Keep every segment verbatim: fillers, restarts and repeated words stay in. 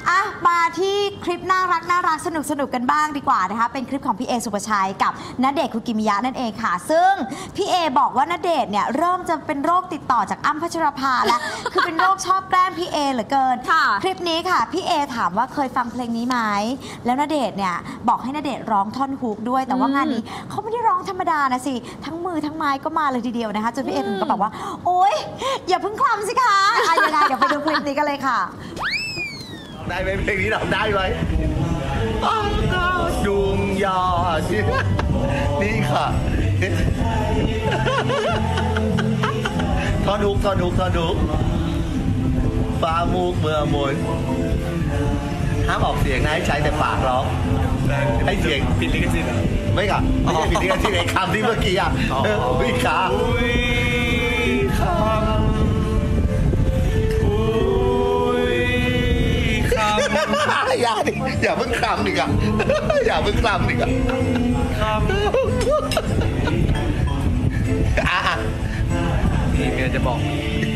อ่ะมาที่คลิปน่ารักน่ารักสนุกสนุกกันบ้างดีกว่านะคะเป็นคลิปของพี่เอสุภาชัยกับณเดชน์คุกิมิยะนั่นเองค่ะซึ่งพี่เอบอกว่าณเดชน์เนี่ยเริ่มจะเป็นโรคติดต่อจากอ้ำพัชรภาแล้ว คือเป็นโรคชอบแกล้งพี่เอเหลือเกินคลิปนี้ค่ะพี่เอถามว่าเคยฟังเพลงนี้ไหมแล้วณเดชน์เนี่ยบอกให้ณเดชน์ร้องท่อนฮุกด้วยแต่ว่างานนี้เขาไม่ได้ร้องธรรมดานะสิทั้งมือทั้งไม้ก็มาเลยทีเดียวนะคะจนพี่เอถึงก็แบบว่าโอ๊ยอย่าเพิ่งคลำสิคะอะยังไงเดี๋ยวไปดูคลิปนี้กันเลยค่ะได้ไหมเพลงนี้เราได้ไหมยุงยอดนี่ค่ะทอดุกทอดุกทอดุกฟ้ามูกเมื่อมนห้ามออกเสียงนะให้ใช้แต่ปากร้องให้เสียงผิดลิขสิทธิ์ไม่ค่ะไม่ใช่ผิดลิขสิทธิ์ไอ้คำที่เมื่อกี้อ่ะอุ้ยขาอุ้ยคอย่าดิอย่าเพิ่งคลำดิอ่ะอย่าเพิ่งคลำดิอ่ะคลำอ่ะนี่เมียจะบอก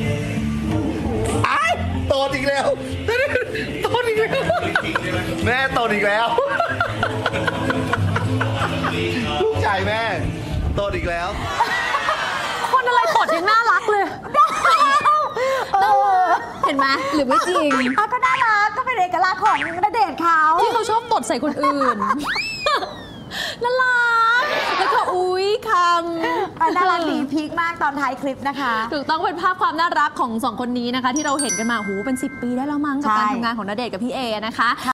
อ้าวโตอีกแล้วโตอีกแล้วแม่โตอีกแล้วลูกชายแม่โตอีกแล้วคนอะไรกดยังน่ารักเลยเห็นไหมหรือไม่จริงก็น่ารักก็เป็นเอกลักษณ์ของณเดชน์เขาที่เขาชอบตดใส่คนอื่นน่ารักแล้วก็อุ้ยคำน่ารักดีพีคมากตอนท้ายคลิปนะคะถูกต้องเป็นภาพความน่ารักของสองคนนี้นะคะที่เราเห็นกันมาหูเป็นสิบปีได้แล้วมั้งกับการทำงานของณเดชน์กับพี่เอนะคะ